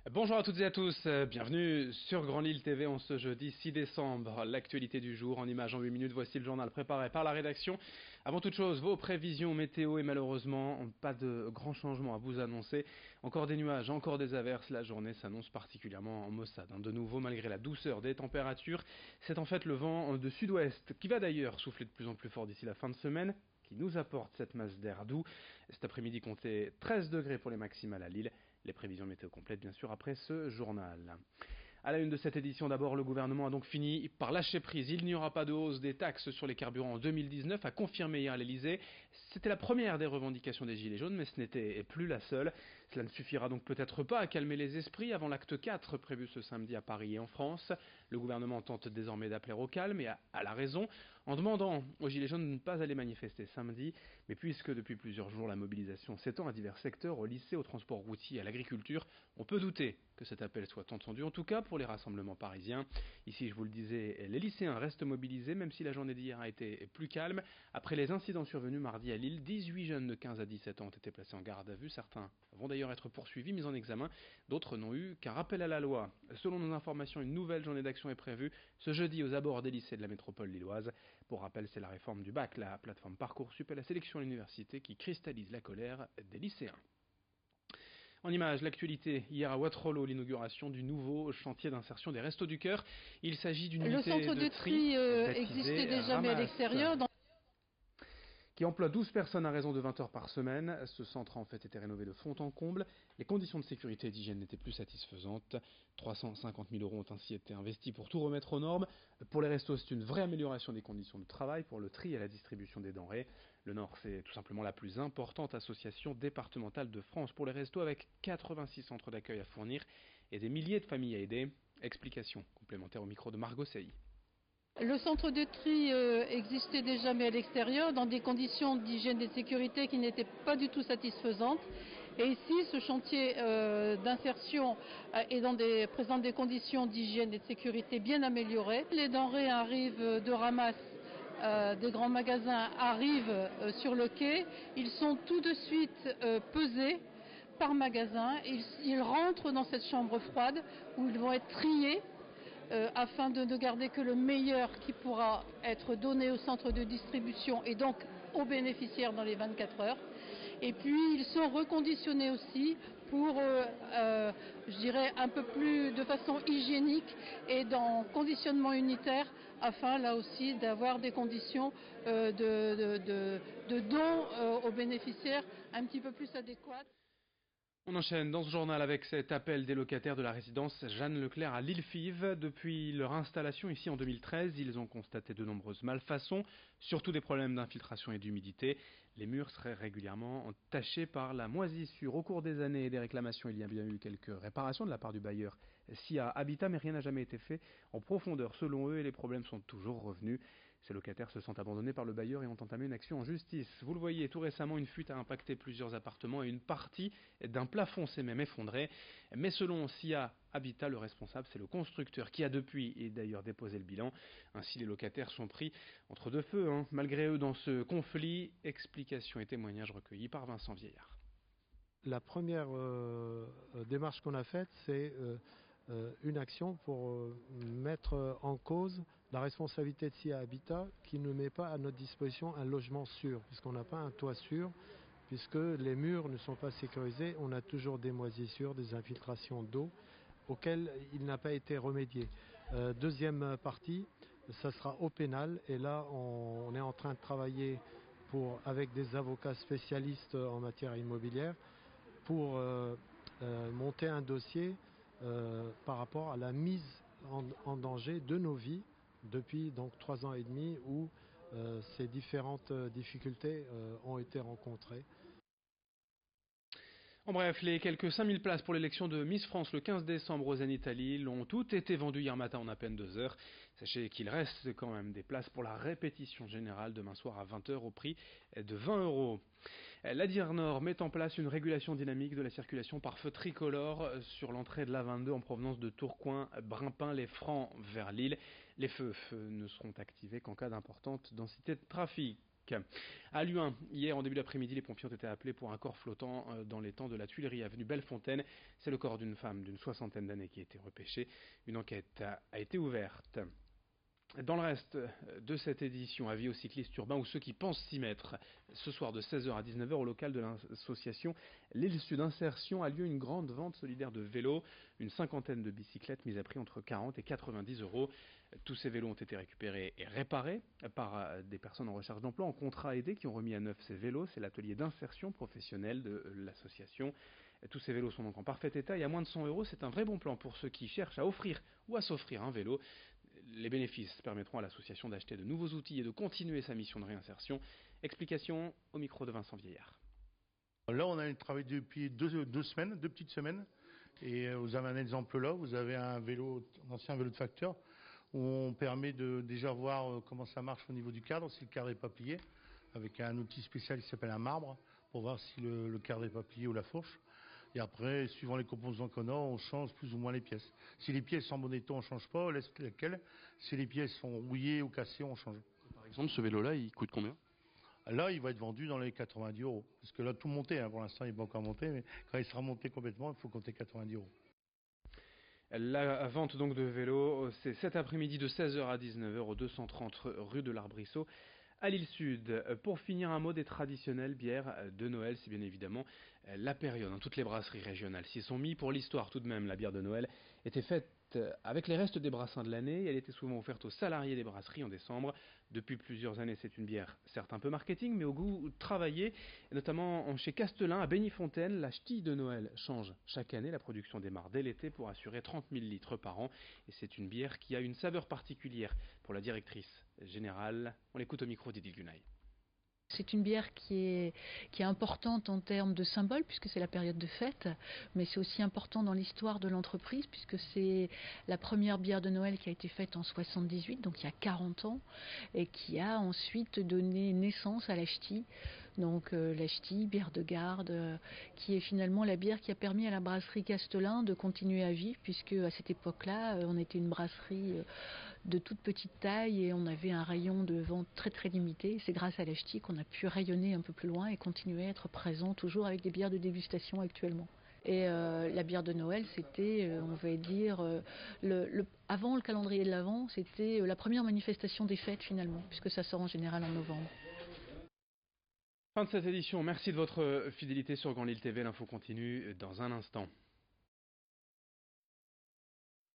Bonjour à toutes et à tous, bienvenue sur Grand Lille TV en ce jeudi 6 décembre. L'actualité du jour en images en 8 minutes, voici le journal préparé par la rédaction. Avant toute chose, vos prévisions météo et malheureusement pas de grands changements à vous annoncer. Encore des nuages, encore des averses, la journée s'annonce particulièrement en maussade. De nouveau, malgré la douceur des températures, c'est en fait le vent de sud-ouest qui va d'ailleurs souffler de plus en plus fort d'ici la fin de semaine, qui nous apporte cette masse d'air doux. Cet après-midi, comptez 13 degrés pour les maximales à Lille. Les prévisions météo complètes, bien sûr, après ce journal. À la une de cette édition, d'abord, le gouvernement a donc fini par lâcher prise. Il n'y aura pas de hausse des taxes sur les carburants en 2019, a confirmé hier à l'Elysée. C'était la première des revendications des Gilets jaunes, mais ce n'était plus la seule. Cela ne suffira donc peut-être pas à calmer les esprits avant l'acte 4 prévu ce samedi à Paris et en France. Le gouvernement tente désormais d'appeler au calme et à la raison en demandant aux Gilets jaunes de ne pas aller manifester samedi. Mais puisque depuis plusieurs jours la mobilisation s'étend à divers secteurs, au lycée, au transport routier, à l'agriculture, on peut douter que cet appel soit entendu, en tout cas pour les rassemblements parisiens. Ici, je vous le disais, les lycéens restent mobilisés, même si la journée d'hier a été plus calme. Après les incidents survenus mardi à Lille, 18 jeunes de 15 à 17 ans ont été placés en garde à vue. Certains vont d'ailleurs être poursuivis, mis en examen. D'autres n'ont eu qu'un rappel à la loi. Selon nos informations, une nouvelle journée d'action est prévue ce jeudi aux abords des lycées de la métropole lilloise. Pour rappel, c'est la réforme du bac, la plateforme Parcoursup et la sélection à l'université qui cristallise la colère des lycéens. En image, l'actualité. Hier à Waterloo, l'inauguration du nouveau chantier d'insertion des Restos du Cœur. Il s'agit d'une Le unité centre de de tri tri existait baptisée déjà, mais à Ramasse, l'extérieur. qui emploie 12 personnes à raison de 20 heures par semaine. Ce centre a en fait été rénové de fond en comble. Les conditions de sécurité et d'hygiène n'étaient plus satisfaisantes. 350 000 € ont ainsi été investis pour tout remettre aux normes. Pour les restos, c'est une vraie amélioration des conditions de travail pour le tri et la distribution des denrées. Le Nord, c'est tout simplement la plus importante association départementale de France pour les restos, avec 86 centres d'accueil à fournir et des milliers de familles à aider. Explication complémentaire au micro de Margot Sailly. Le centre de tri existait déjà, mais à l'extérieur, dans des conditions d'hygiène et de sécurité qui n'étaient pas du tout satisfaisantes. Et ici, ce chantier d'insertion présente des conditions d'hygiène et de sécurité bien améliorées. Les denrées arrivent de ramasse. Des grands magasins arrivent sur le quai. Ils sont tout de suite pesés par magasin. Ils rentrent dans cette chambre froide où ils vont être triés afin de ne garder que le meilleur qui pourra être donné au centre de distribution et donc aux bénéficiaires dans les 24 heures. Et puis ils sont reconditionnés aussi pour, je dirais, un peu plus de façon hygiénique et dans conditionnement unitaire, afin là aussi d'avoir des conditions de don aux bénéficiaires un petit peu plus adéquates. On enchaîne dans ce journal avec cet appel des locataires de la résidence Jeanne Leclerc à Lille-Fives. Depuis leur installation ici en 2013, ils ont constaté de nombreuses malfaçons, surtout des problèmes d'infiltration et d'humidité. Les murs seraient régulièrement tachés par la moisissure. Au cours des années et des réclamations, il y a bien eu quelques réparations de la part du bailleur SIA Habitat, mais rien n'a jamais été fait en profondeur selon eux et les problèmes sont toujours revenus. Ces locataires se sentent abandonnés par le bailleur et ont entamé une action en justice. Vous le voyez, tout récemment, une fuite a impacté plusieurs appartements et une partie d'un plafond s'est même effondrée. Mais selon SIA Habitat, le responsable, c'est le constructeur qui a depuis et d'ailleurs déposé le bilan. Ainsi, les locataires sont pris entre deux feux, malgré eux, dans ce conflit. Explications et témoignages recueillis par Vincent Vieillard. La première démarche qu'on a faite, c'est une action pour mettre en cause la responsabilité de SIA Habitat qui ne met pas à notre disposition un logement sûr, puisqu'on n'a pas un toit sûr, puisque les murs ne sont pas sécurisés, on a toujours des moisissures, des infiltrations d'eau auxquelles il n'a pas été remédié. Deuxième partie, ça sera au pénal, et là on est en train de travailler avec des avocats spécialistes en matière immobilière pour monter un dossier par rapport à la mise en danger de nos vies depuis donc 3 ans et demi où ces différentes difficultés ont été rencontrées. En bref, les quelques 5000 places pour l'élection de Miss France le 15 décembre au Zénith à Lille ont toutes été vendues hier matin en à peine 2 heures. Sachez qu'il reste quand même des places pour la répétition générale demain soir à 20 h au prix de 20 €. La DIR Nord met en place une régulation dynamique de la circulation par feu tricolore sur l'entrée de l'A22 en provenance de Tourcoing, Brimpin, les Francs vers Lille. Les feux ne seront activés qu'en cas d'importante densité de trafic. Pâques. À Luin, hier en début d'après-midi, les pompiers ont été appelés pour un corps flottant dans l'étang de la Tuilerie avenue Bellefontaine. C'est le corps d'une femme d'une 60aine d'années qui a été repêché. Une enquête a été ouverte. Dans le reste de cette édition, avis aux cyclistes urbains ou ceux qui pensent s'y mettre, ce soir de 16h à 19h au local de l'association L'Île Sud Insertion a lieu une grande vente solidaire de vélos, une 50aine de bicyclettes mises à prix entre 40 et 90 euros. Tous ces vélos ont été récupérés et réparés par des personnes en recherche d'emploi en contrat aidé qui ont remis à neuf ces vélos. C'est l'atelier d'insertion professionnelle de l'association. Tous ces vélos sont donc en parfait état et à moins de 100 euros. C'est un vrai bon plan pour ceux qui cherchent à offrir ou à s'offrir un vélo. Les bénéfices permettront à l'association d'acheter de nouveaux outils et de continuer sa mission de réinsertion. Explication au micro de Vincent Vieillard. Là, on a travaillé depuis deux petites semaines. Et vous avez un exemple là, vous avez un ancien vélo de facteur, où on permet de déjà voir comment ça marche au niveau du cadre, si le cadre n'est pas plié, avec un outil spécial qui s'appelle un marbre, pour voir si le cadre n'est pas plié ou la fourche. Et après, suivant les composants qu'on a, on change plus ou moins les pièces. Si les pièces sont en bon état, on ne change pas, on laisse lesquelles. Si les pièces sont rouillées ou cassées, on change. Par exemple, ce vélo-là, il coûte combien ? Là, il va être vendu dans les 90 euros. Parce que là, tout monté, pour l'instant, il n'est pas encore monté, mais quand il sera monté complètement, il faut compter 90 euros. La vente donc de vélos, c'est cet après-midi de 16h à 19h au 230 rue de l'Arbrisseau à l'Île Sud. Pour finir, un mot des traditionnelles bières de Noël, c'est bien évidemment la période. Toutes les brasseries régionales s'y sont mis. Pour l'histoire tout de même, la bière de Noël était faite avec les restes des brassins de l'année. Elle était souvent offerte aux salariés des brasseries en décembre. Depuis plusieurs années, c'est une bière certes un peu marketing, mais au goût travaillé, notamment chez Castelin à Bénifontaine. La ch'tille de Noël change chaque année. La production démarre dès l'été pour assurer 30 000 litres par an. Et c'est une bière qui a une saveur particulière. Pour la directrice générale, on l'écoute au micro d'Edith Gunaï. C'est une bière qui est importante en termes de symbole, puisque c'est la période de fête, mais c'est aussi important dans l'histoire de l'entreprise, puisque c'est la première bière de Noël qui a été faite en 78, donc il y a 40 ans, et qui a ensuite donné naissance à la ch'tille. Donc la ch'tille, bière de garde, qui est finalement la bière qui a permis à la brasserie Castelin de continuer à vivre, puisque à cette époque-là, on était une brasserie de toute petite taille et on avait un rayon de vente très très limité. C'est grâce à la ch'tille qu'on a pu rayonner un peu plus loin et continuer à être présent toujours avec des bières de dégustation actuellement. Et la bière de Noël, c'était, on va dire, avant le calendrier de l'Avent, c'était la première manifestation des fêtes finalement, puisque ça sort en général en novembre. Fin de cette édition, merci de votre fidélité sur Grand Lille TV. L'info continue dans un instant.